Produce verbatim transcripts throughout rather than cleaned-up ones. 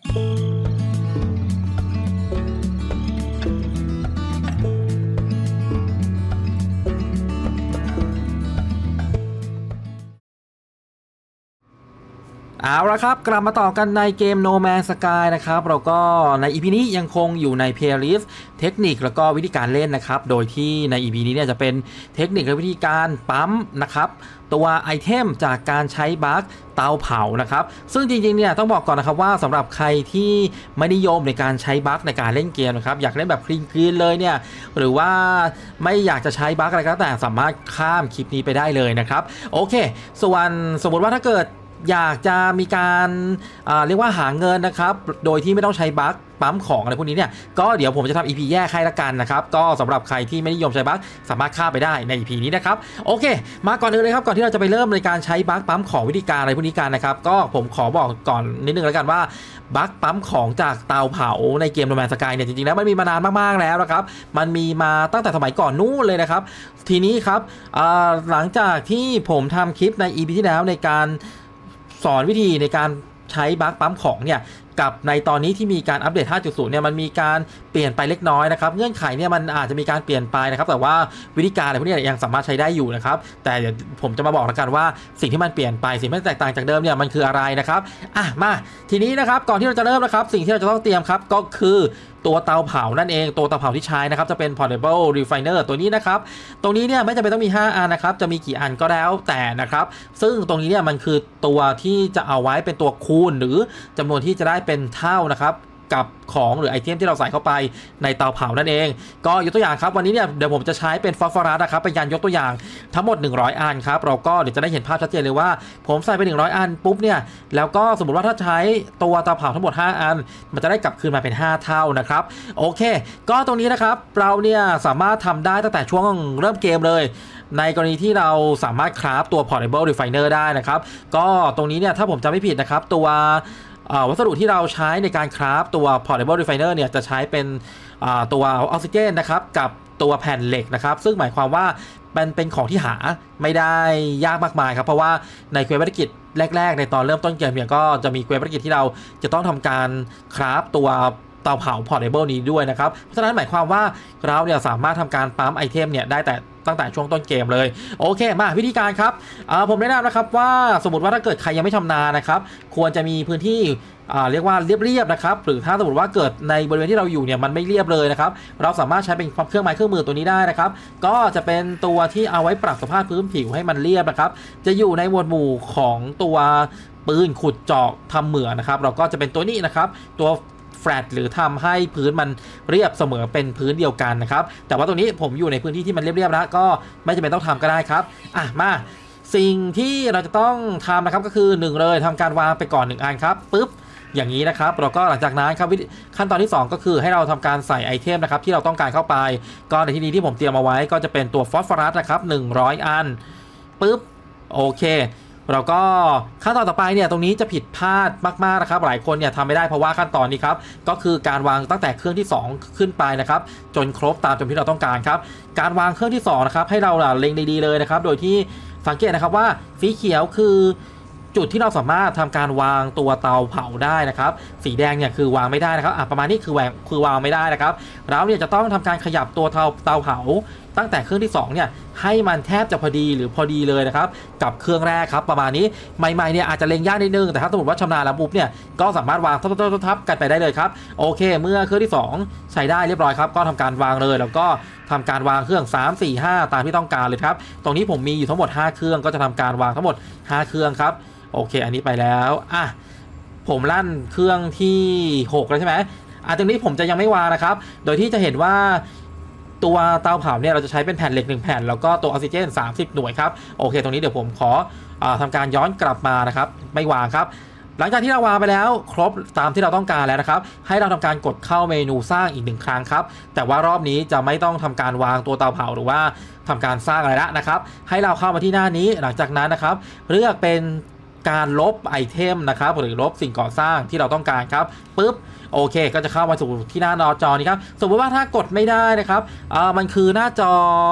เอาละครับกลับมาต่อกันในเกม No Man's Sky นะครับเราก็ใน อี พี นี้ยังคงอยู่ใน Playlist เทคนิคแล้วก็วิธีการเล่นนะครับโดยที่ใน อี พี นี้เนี่ยจะเป็นเทคนิคและวิธีการปั๊มนะครับตัวไอเทมจากการใช้บัคเตาเผานะครับซึ่งจริงๆเนี่ยต้องบอกก่อนนะครับว่าสำหรับใครที่ไม่นิยมในการใช้บัคในการเล่นเกมนะครับอยากเล่นแบบคลีนๆเลยเนี่ยหรือว่าไม่อยากจะใช้บัคอะไรก็แต่สามารถข้ามคลิปนี้ไปได้เลยนะครับโอเคส่วนสมมติว่าถ้าเกิดอยากจะมีการเรียกว่าหาเงินนะครับโดยที่ไม่ต้องใช้บัคปั๊มของอะไรพวกนี้เนี่ยก็เดี๋ยวผมจะทำ อี พี แยกให้ละกันนะครับก็สำหรับใครที่ไม่นิยมใช้บัคสามารถข้ามไปได้ใน อี พี นี้นะครับโอเคมาก่อนอื่นเลยครับก่อนที่เราจะไปเริ่มในการใช้บัคปั๊มของวิธีการอะไรพวกนี้กันนะครับก็ผมขอบอกก่อนนิดนึงแล้วกันว่าบัคปั๊มของจากเตาเผาในเกม No Man's Sky เนี่ยจริงๆแล้วมันมีมานานมากๆแล้วนะครับมันมีมาตั้งแต่สมัยก่อนนู้นเลยนะครับทีนี้ครับหลังจากที่ผมทำคลิปใน อี พี ที่แล้วในการสอนวิธีในการใช้บัคปั๊มของเนี่ยกับในตอนนี้ที่มีการอัปเดต ห้าจุดศูนย์ เนี่ยมันมีการเปลี่ยนไปเล็กน้อยนะครับเงื่อนไขเนี่ยมันอาจจะมีการเปลี่ยนไปนะครับแต่ว่าวิธีการอะไรพวกนี้ยังสามารถใช้ได้อยู่นะครับแต่เดี๋ยวผมจะมาบอกแล้วกันว่าสิ่งที่มันเปลี่ยนไปสิ่งที่แตกต่างจากเดิมเนี่ยมันคืออะไรนะครับอ่ะมาทีนี้นะครับก่อนที่เราจะเริ่มนะครับสิ่งที่เราจะต้องเตรียมครับก็คือตัวเตาเผานั่นเองตัวเตาเผาที่ใช้นะครับจะเป็น portable refiner ตัวนี้นะครับตรงนี้เนี่ยไม่จำเป็นต้องมีห้าอันนะครับจะมีกี่อันก็แล้วแต่นะครับซึ่งตรงนี้เนี่ยมันคือตัวที่จะเอาไว้เป็นตัวคูณหรือจำนวนที่จะได้เป็นเท่านะครับกับของหรือไอเทมที่เราใส่เข้าไปในเตาเผานั่นเองก็ยกตัวอย่างครับวันนี้เนี่ยเดี๋ยวผมจะใช้เป็นฟอสฟอรัสนะครับเป็นการยกตัวอย่างทั้งหมดหนึ่งร้อยอันครับเราก็เดี๋ยวจะได้เห็นภาพชัดเจนเลยว่าผมใส่ไปหนึ่งร้อยอันปุ๊บเนี่ยแล้วก็สมมุติว่าถ้าใช้ตัวเตาเผาทั้งหมดห้าอันมันจะได้กลับคืนมาเป็นห้าเท่านะครับโอเคก็ตรงนี้นะครับเราเนี่ยสามารถทำได้ตั้งแต่ช่วงเริ่มเกมเลยในกรณีที่เราสามารถคราฟตัว portable refiner ได้นะครับก็ตรงนี้เนี่ยถ้าผมจำไม่ผิดนะครับตัววัสดุที่เราใช้ในการคราฟตัว portable refiner เนี่ยจะใช้เป็นตัวออกซิเจนนะครับกับตัวแผ่นเหล็กนะครับซึ่งหมายความว่ามันเป็นของที่หาไม่ได้ยากมากมายครับเพราะว่าในเควสภารกิจแรกๆในตอนเริ่มต้นเกมเนี่ยก็จะมีเควสภารกิจที่เราจะต้องทำการคราฟตัวเตาเผา portable นี้ด้วยนะครับเพราะฉะนั้นหมายความว่าเราเนี่ยสามารถทำการปั๊มไอเทมเนี่ยได้แต่ตั้งแต่ช่วงต้นเกมเลยโอเคมาวิธีการครับผมแนะนำนะครับว่าสมมติว่าถ้าเกิดใครยังไม่ชำนาญนะครับควรจะมีพื้นที่เรียกว่าเรียบๆนะครับหรือถ้าสมมติว่าเกิดในบริเวณที่เราอยู่เนี่ยมันไม่เรียบเลยนะครับเราสามารถใช้เป็นเครื่องไม้เครื่องมือตัวนี้ได้นะครับก็จะเป็นตัวที่เอาไว้ปรับสภาพพื้นผิวให้มันเรียบนะครับจะอยู่ในหมวดหมู่ของตัวปืนขุดเจาะทำเหมืองนะครับเราก็จะเป็นตัวนี้นะครับตัวแฟลตหรือทำให้พื้นมันเรียบเสมอเป็นพื้นเดียวกันนะครับแต่ว่าตรงนี้ผมอยู่ในพื้นที่ที่มันเรียบๆแล้วก็ไม่จำเป็นต้องทำก็ได้ครับอ่ะมาสิ่งที่เราจะต้องทำนะครับก็คือหนึ่งเลยทำการวางไปก่อนหนึ่งอันครับปึ๊บอย่างนี้นะครับเราก็หลังจากนั้นครับขั้นตอนที่สองก็คือให้เราทำการใส่ไอเทมนะครับที่เราต้องการเข้าไปก็ในที่นี้ที่ผมเตรียมเอาไว้ก็จะเป็นตัวฟอสฟอรัสนะครับหนึ่งร้อยอันปึ๊บโอเคเราก็ขั้นตอนต่อไปเนี่ยตรงนี้จะผิดพลาดมากๆนะครับหลายคนเนี่ยทำไม่ได้เพราะว่าขั้นตอนนี้ครับก็คือการวางตั้งแต่เครื่องที่สองขึ้นไปนะครับจนครบตามจำนวนที่เราต้องการครับการวางเครื่องที่สองนะครับให้เราเล็งดีๆเลยนะครับโดยที่สังเกตนะครับว่าสีเขียวคือจุดที่เราสามารถทำการวางตัวเตาเผาได้นะครับสีแดงเนี่ยคือวางไม่ได้นะครับอ่ะประมาณนี้คือแหวกคือวางไม่ได้นะครับเราเนี่ยจะต้องทำการขยับตัวเตาเตาเผาตั้งแต่เครื่องที่สองเนี่ยให้มันแทบจะพอดีหรือพอดีเลยนะครับกับเครื่องแรกครับประมาณนี้ใหม่ๆเนี่ยอาจจะเล็งยากนิดนึงแต่ถ้าสมมติว่าชำนาญแล้วปุ๊บเนี่ยก็สามารถวางทับๆกันไปได้เลยครับโอเคเมื่อเครื่องที่สองใช้ได้เรียบร้อยครับก็ทำการวางเลยแล้วก็ทำการวางเครื่องสาม สี่ ห้าตามที่ต้องการเลยครับตรงนี้ผมมีอยู่ทั้งหมดห้าเครื่องก็จะทำการวางทั้งหมดห้าเครื่องครับโอเคอันนี้ไปแล้วอ่ะผมลั่นเครื่องที่หกแล้วใช่ไหมอ่ะตรงนี้ผมจะยังไม่วางนะครับโดยที่จะเห็นว่าตัวเตาเผาเนี่ยเราจะใช้เป็นแผ่นเหล็กหนึ่งแผ่นแล้วก็ตัวออกซิเจนสามสิบหน่วยครับโอเคตรงนี้เดี๋ยวผมขออ่าทำการย้อนกลับมานะครับไม่วางครับหลังจากที่เราวางไปแล้วครบตามที่เราต้องการแล้วนะครับให้เราทำการกดเข้าเมนูสร้างอีกหนึ่งครั้งครับแต่ว่ารอบนี้จะไม่ต้องทำการวางตัวเตาเผาหรือว่าทำการสร้างอะไรละนะครับให้เราเข้ามาที่หน้านี้หลังจากนั้นนะครับเลือกเป็นการลบไอเทมนะครับหรือลบสิ่งก่อสร้างที่เราต้องการครับปึ๊บโอเคก็จะเข้ามาสู่ที่หน้าจอนี้ครับสมมติว่าถ้ากดไม่ได้นะครับอ่ามันคือหน้าจอ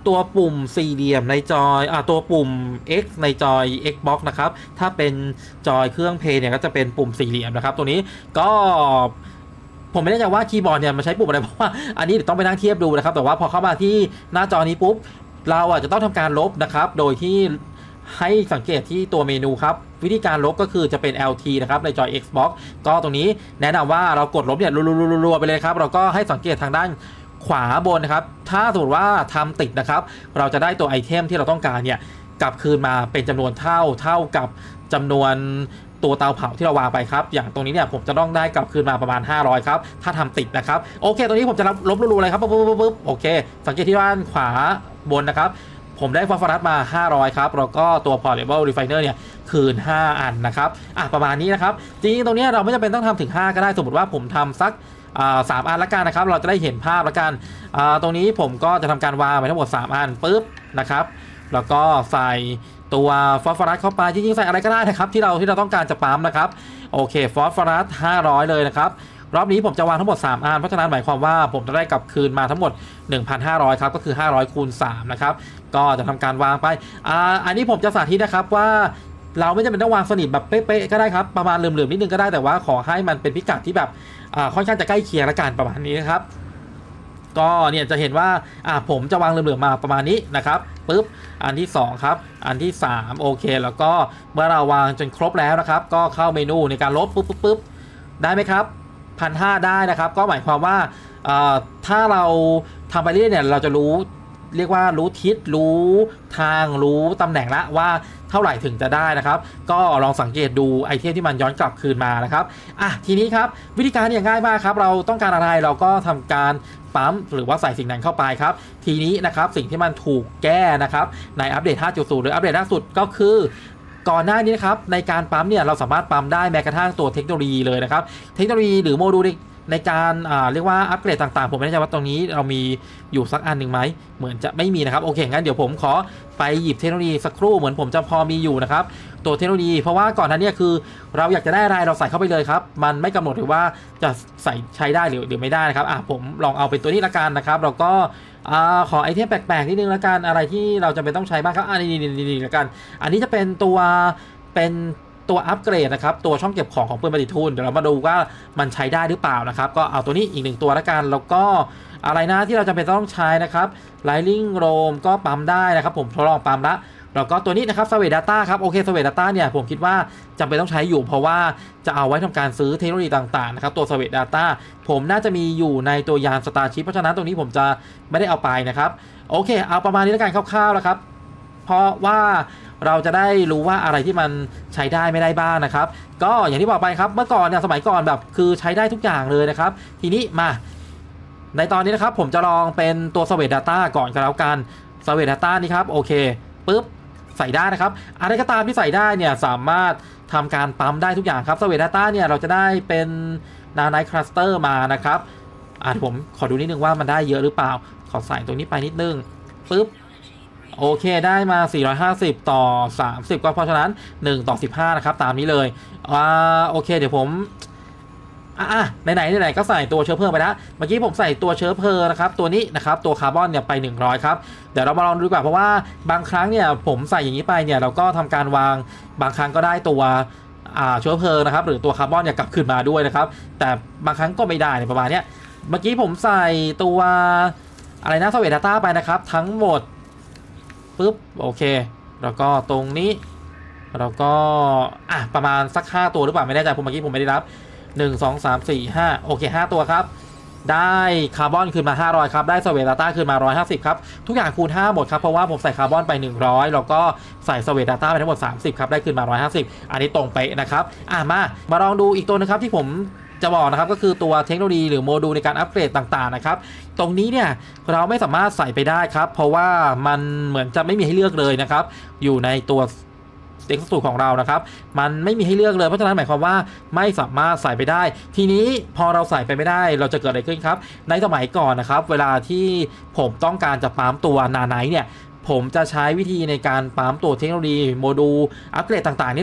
ตัวปุ่มสี่เหลี่ยมในจอยอ่าตัวปุ่ม X ในจอย Xbox นะครับถ้าเป็นจอยเครื่องเพลย์เนี่ยก็จะเป็นปุ่มสี่เหลี่ยมนะครับตัวนี้ก็ผมไม่แน่ใจว่าคีย์บอร์ดเนี่ยมันใช้ปุ่มอะไรเพราะว่าอันนี้เดี๋ยวต้องไปนั่งเทียบดูนะครับแต่ว่าพอเข้ามาที่หน้าจอนี้ปุ๊บเราอ่ะจะต้องทำการลบนะครับโดยที่ให้สังเกตที่ตัวเมนูครับวิธีการลบก็คือจะเป็น แอล ที นะครับในจอย Xbox ก็ตรงนี้แนะนำว่าเรากดลบเนี่ยรัวๆไปเลยครับเราก็ให้สังเกตทางด้านขวาบนนะครับถ้าสมมติว่าทำติดนะครับเราจะได้ตัวไอเทมที่เราต้องการเนี่ยกลับคืนมาเป็นจำนวนเท่าเท่ากับจำนวนตัวเตาเผาที่เราวางไปครับอย่างตรงนี้เนี่ยผมจะต้องได้กลับคืนมาประมาณห้าร้อยครับถ้าทำติดนะครับโอเคตรงนี้ผมจะลบรัวๆเลยครับปุ๊บปุ๊บปุ๊บโอเคสังเกตที่ด้านขวาบนนะครับผมได้ฟอสฟอรัสมาห้าร้อยครับแล้วก็ตัว Portable Refiner เนี่ยคืนห้าอันนะครับอ่ะประมาณนี้นะครับจริงๆตรงนี้เราไม่จำเป็นต้องทำถึงห้าก็ได้สมมติว่าผมทำสักสามอันละกันนะครับเราจะได้เห็นภาพละกันตรงนี้ผมก็จะทำการวางไปทั้งหมดสามอันปุ๊บนะครับแล้วก็ใส่ตัวฟอสฟอรัสเข้าไปจริงๆใส่อะไรก็ได้นะครับที่เราที่เราต้องการจะปั๊มนะครับโอเคฟอสฟอรัสห้าร้อยเลยนะครับรอบนี้ผมจะวางทั้งหมดสามอันเพราะฉะนั้นหมายความว่าผมจะได้กลับคืนมาทั้งหมด หนึ่งพันห้าร้อย ครับก็คือห้าร้อยคูณสามนะครับก็จะทำการวางไปอ่าอันนี้ผมจะสาธิตนะครับว่าเราไม่จำเป็นต้องวางสนิทแบบเป๊ะๆก็ได้ครับประมาณเหลื่อมๆนิดนึงก็ได้แต่ว่าขอให้มันเป็นพิกัดที่แบบอ่าค่อนข้างจะใกล้เคียงละกันประมาณนี้นะครับก็เนี่ยจะเห็นว่าอ่าผมจะวางเหลื่อมๆมาประมาณนี้นะครับปึ๊บอันที่สองครับอันที่สามโอเคแล้วก็เมื่อเราวางจนครบแล้วนะครับก็เข้าเมนูในการลบปุ๊บปุ๊บได้ไหมครับพันห้าได้นะครับก็หมายความว่าถ้าเราทำไปเรื่อยเนี่ยเราจะรู้เรียกว่ารู้ทิศรู้ทางรู้ตำแหน่งละว่าเท่าไหร่ถึงจะได้นะครับก็ลองสังเกตดูไอเทมที่มันย้อนกลับคืนมานะครับอ่ะทีนี้ครับวิธีการอย่างง่ายมากครับเราต้องการอะไรเราก็ทำการปั๊มหรือว่าใส่สิ่งนั้นเข้าไปครับทีนี้นะครับสิ่งที่มันถูกแก้นะครับในอัปเดต ห้าจุดศูนย์ หรืออัปเดตล่าสุดก็คือก่อนหน้านี้นะครับในการปั๊มเนี่ยเราสามารถปั๊มได้แม้กระทั่งตัวเทคโนโลยีเลยนะครับเทคโนโลยีหรือโมดูลในการอ่าเรียกว่าอัปเกรดต่างๆผมไม่แน่ใจว่าตรงนี้เรามีอยู่สักอันหนึ่งไหมเหมือนจะไม่มีนะครับโอเคงั้นเดี๋ยวผมขอไปหยิบเทคโนโลยีสักครู่เหมือนผมจะพอมีอยู่นะครับตัวเทคโนโลยีเพราะว่าก่อนหน้านี้คือเราอยากจะได้อะไรเราใส่เข้าไปเลยครับมันไม่กำหนดหรือว่าจะใส่ใช้ได้หรือหรือไม่ได้นะครับอ่ะผมลองเอาเป็นตัวนี้ละกันนะครับเราก็อ่าขอไอเทมแปลกๆนิดนึงละกันอะไรที่เราจะเป็นต้องใช้บ้างครับอ่านี่ๆๆๆละกันอันนี้จะเป็นตัวเป็นตัวอัปเกรดนะครับตัวช่องเก็บของของปืนปฏิทุนเดี๋ยวเรามาดูว่ามันใช้ได้หรือเปล่านะครับก็เอาตัวนี้อีกหนึ่งตัวละกันแล้วก็อะไรนะที่เราจำเป็นต้องใช้นะครับไลลิงโรมก็ปั๊มได้นะครับผมทดลองปั๊มละแล้วก็ตัวนี้นะครับ Survey Data ครับโอเค Survey Data เนี่ยผมคิดว่าจำเป็นต้องใช้อยู่เพราะว่าจะเอาไว้ทำการซื้อเทคโนโลยีต่างๆนะครับตัว Survey Data ผมน่าจะมีอยู่ในตัวยาน Starship เพราะฉะนั้นตรงนี้ผมจะไม่ได้เอาไปนะครับโอเคเอาประมาณนี้ละกันคร่าวๆแล้วครับเพราะว่าเราจะได้รู้ว่าอะไรที่มันใช้ได้ไม่ได้บ้างนะครับก็อย่างที่บอกไปครับเมื่อก่อนเนี่ยสมัยก่อนแบบคือใช้ได้ทุกอย่างเลยนะครับทีนี้มาในตอนนี้นะครับผมจะลองเป็นตัว Survey Data ก่อนก็แล้วกัน Survey Data นี่ครับโอเคปุ๊บใส่ได้นะครับอะไรก็ตามที่ใส่ได้เนี่ยสามารถทำการปั๊มได้ทุกอย่างครับ Survey Data เนี่ยเราจะได้เป็นนาไนท์คลัสเตอร์มานะครับอ่ะผมขอดูนิดนึงว่ามันได้เยอะหรือเปล่าขอใส่ตรงนี้ไปนิดนึงปุ๊บโอเคได้มาสี่ร้อยห้าสิบต่อสามสิบก็เพราะฉะนั้นหนึ่งต่อสิบห้านะครับตามนี้เลยอ่าโอเคเดี๋ยวผมอ่ะไหนไหนไหนก็ใส่ตัวเชื้อเพลิงไปแล้วเมื่อกี้ผมใส่ตัวเชื้อเพลิงนะครับตัวนี้นะครับตัวคาร์บอนเนี่ยไปหนึ่งร้อยครับเดี๋ยวเรามาลองดูดีกว่าเพราะว่าบางครั้งเนี่ยผมใส่อย่างนี้ไปเนี่ยเราก็ทำการวางบางครั้งก็ได้ตัวอ่าเชื้อเพลิงนะครับหรือตัวคาร์บอนเนี่ยกลับคืนมาด้วยนะครับแต่บางครั้งก็ไม่ได้ในประมาณนี้เมื่อกี้ผมใส่ตัวอะไรนะ Survey Data ไปนะครับทั้งหมดปุ๊บโอเคแล้วก็ตรงนี้แล้วก็อ่ะประมาณสักห้าตัวหรือเปล่าไม่แน่ใจผมเมื่อกี้ผมไม่ได้รับหนึ่ง สอง สาม สี่ ห้าโอเคห้าตัวครับได้คาร์บอนคืนมาห้าร้อยครับได้ Survey Data คืนมาหนึ่งร้อยห้าสิบครับทุกอย่างคูณห้าหมดครับเพราะว่าผมใส่คาร์บอนไปหนึ่งร้อยแล้วก็ใส่ Survey Data ไปทั้งหมดสามสิบครับได้คืนมาหนึ่งร้อยห้าสิบอันนี้ตรงเป๊ะนะครับอ่ะมามาลองดูอีกตัวนึงครับที่ผมจะบอกนะครับก็คือตัวเทคโนโลยีหรือโมดูลในการอัปเกรดต่างๆนะครับตรงนี้เนี่ยเราไม่สามารถใส่ไปได้ครับเพราะว่ามันเหมือนจะไม่มีให้เลือกเลยนะครับอยู่ในตัวเด็กสูตรของเรานะครับมันไม่มีให้เลือกเลยเพราะฉะนั้นหมายความว่าไม่สามารถใส่ไปได้ทีนี้พอเราใส่ไปไม่ได้เราจะเกิดอะไรขึ้นครับในสมัยก่อนนะครับเวลาที่ผมต้องการจะปั๊มตัวนาไนท์เนี่ยผมจะใช้วิธีในการปั๊มตัวเทคโนโลยีโมดูลอัปเกรดต่างๆนี่แหละ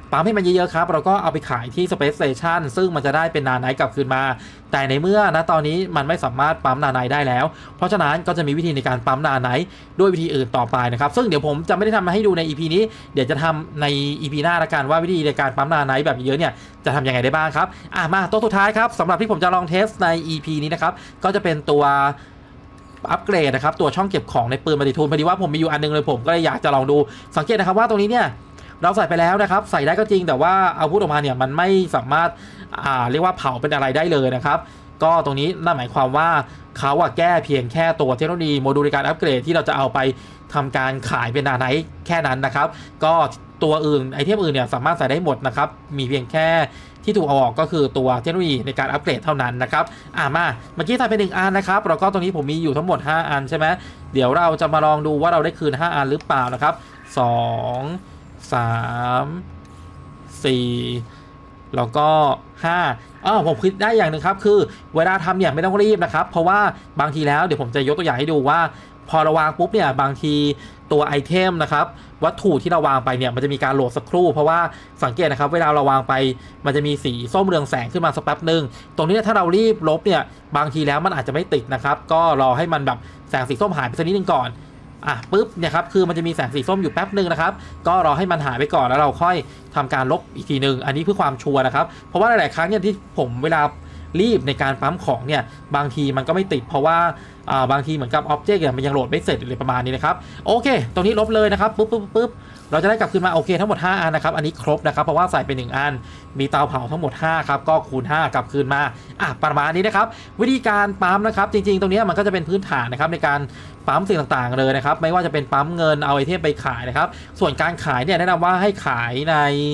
ปั๊มให้มันเยอะๆครับเราก็เอาไปขายที่ Space Station ซึ่งมันจะได้เป็นนาไนท์กลับคืนมาแต่ในเมื่อนะตอนนี้มันไม่สามารถปั๊มนาไนท์ได้แล้วเพราะฉะนั้นก็จะมีวิธีในการปั๊มนาไนท์ด้วยวิธีอื่นต่อไปนะครับซึ่งเดี๋ยวผมจะไม่ได้ทำมาให้ดูใน อี พี นี้เดี๋ยวจะทำใน อี พี หน้าละกันว่าวิธีในการปั๊มนาไนท์แบบเยอะเนี่ยจะทำยังไงได้บ้างครับอ่ะมาตัวสุดท้ายครับสำหรับที่ผมจะลองเทสใน อี พี นี้นะครับก็จะเป็นตัวอัปเกรดนะครับตัวช่องเก็บของในปืนมัลติทูลพอดีว่าผมมีอยู่อันนึงเลยผมก็เลยอยากจะลองดูสังเกตนะครับว่าตรงนี้เนี่ยเราใส่ไปแล้วนะครับใส่ได้ก็จริงแต่ว่าเอาพูดออกมาเนี่ยมันไม่สามารถอ่าเรียกว่าเผาเป็นอะไรได้เลยนะครับก็ตรงนี้นั่นหมายความว่าเขาอะแก้เพียงแค่ตัวเทคโนโลยีโมดูลในการอัปเกรดที่เราจะเอาไปทำการขายเป็นนาไนท์แค่นั้นนะครับก็ตัวอื่นไอเทมอื่นเนี่ยสามารถใส่ได้หมดนะครับมีเพียงแค่ที่ถูกเอาออกก็คือตัวเทคโนโลยีในการอัปเกรดเท่านั้นนะครับอ่ามาเมื่อกี้ใส่ไปหนึ่งอันนะครับแล้วก็ตรงนี้ผมมีอยู่ทั้งหมดห้าอันใช่ไหมเดี๋ยวเราจะมาลองดูว่าเราได้คืนห้าอันหรือเปล่านะครับสองสามสี่แล้วก็ห้าอ๋อผมคิดได้อย่างหนึ่งครับคือเวลาทำเนี่ยไม่ต้องรีบนะครับเพราะว่าบางทีแล้วเดี๋ยวผมจะยกตัวอย่างให้ดูว่าพอเราวางปุ๊บเนี่ยบางทีตัวไอเทมนะครับวัตถุที่เราวางไปเนี่ยมันจะมีการโหลดสักครู่เพราะว่าสังเกตนะครับเวลาเราวางไปมันจะมีสีส้มเรืองแสงขึ้นมาสักแป๊บหนึ่งตรงนี้ถ้าเรารีบลบเนี่ยบางทีแล้วมันอาจจะไม่ติดนะครับก็รอให้มันแบบแสงสีส้มหายไปสักนิดนึงก่อนอ่ะปุ๊บเนี่ยครับคือมันจะมีแสงสีส้มอยู่แป๊บหนึ่งนะครับก็รอให้มันหายไปก่อนแล้วเราค่อยทำการลบอีกทีหนึ่งอันนี้เพื่อความชัวร์นะครับเพราะว่าหลายๆครั้งเนี่ยที่ผมเวลารีบในการปั๊มของเนี่ยบางทีมันก็ไม่ติดเพราะว่าอ่าบางทีเหมือนกับอ็อบเจกต์มันยังโหลดไม่เสร็จอะไรประมาณนี้นะครับโอเคตรงนี้ลบเลยนะครับปุ๊บปุ๊บปุ๊บเราจะได้กลับคืนมาโอเคทั้งหมดห้าอันนะครับอันนี้ครบนะครับเพราะว่าใส่ไปหนึ่งอันมีเตาเผาทั้งหมดห้าครับก็คูณห้ากลับคืนมาอ่ะประมาณนี้นะครับวิธีการปั๊มนะครับจริงๆตรงนี้มันก็จะเป็นพื้นฐานนะครับในการปั๊มสิ่งต่างๆเลยนะครับไม่ว่าจะเป็นปั๊มเงินเอาไอเทมไปขายนะครับส่วนการขายเนี่ยแนะนำว่าให้ขายใน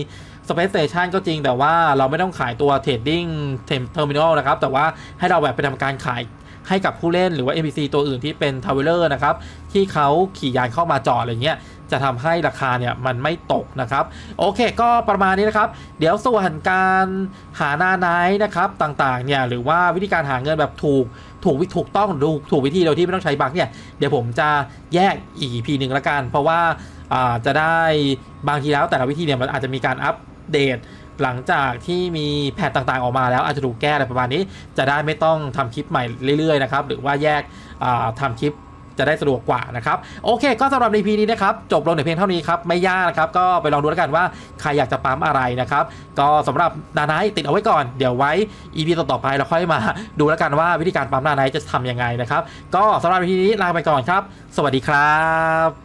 Space Station ก็จริงแต่ว่าเราไม่ต้องขายตัว Trading Terminal นะครับแต่ว่าให้เราแบบไปทำการขายให้กับผู้เล่นหรือว่า เอ็น พี ซี ตัวอื่นที่เป็น Traveler นะครับที่เขาขี่ยานเข้ามาจอดอะไรเงี้ยจะทำให้ราคาเนี่ยมันไม่ตกนะครับโอเคก็ประมาณนี้นะครับเดี๋ยวส่วนการหาหน้าไนท์นะครับต่างๆเนี่ยหรือว่าวิธีการหาเงินแบบถูกถูกวิถูกต้องดูถูกวิธีโดยที่ไม่ต้องใช้บัคเนี่ยเดี๋ยวผมจะแยกอีก อี พี หนึ่งละกันเพราะว่าจะได้บางทีแล้วแต่ละวิธีเนี่ยมันอาจจะมีการอัปเดตหลังจากที่มีแพทต่างๆออกมาแล้วอาจจะถูกแก้อะไรประมาณนี้จะได้ไม่ต้องทำคลิปใหม่เรื่อยๆนะครับหรือว่าแยกทำคลิปจะได้สะดวกกว่านะครับโอเคก็สำหรับใน อี พี นี้นะครับจบลงในเพียงเท่านี้ครับไม่ยากนะครับก็ไปลองดูแล้วกันว่าใครอยากจะปั๊มอะไรนะครับก็สำหรับนาไนท์ติดเอาไว้ก่อนเดี๋ยวไว้ อี พี ต่อๆไปเราค่อยมาดูแล้วกันว่าวิธีการปั๊มนาไนท์จะทำยังไงนะครับก็สำหรับ อี พี นี้ลาไปก่อนครับสวัสดีครับ